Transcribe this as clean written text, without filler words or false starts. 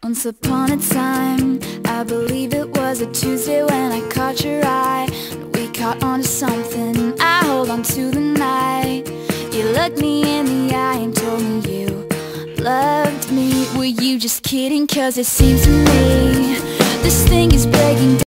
Once upon a time, I believe it was a Tuesday when I caught your eye. We caught on to something, I hold on to the night. You looked me in the eye and told me you loved me. Were you just kidding? 'Cause it seems to me this thing is breaking down.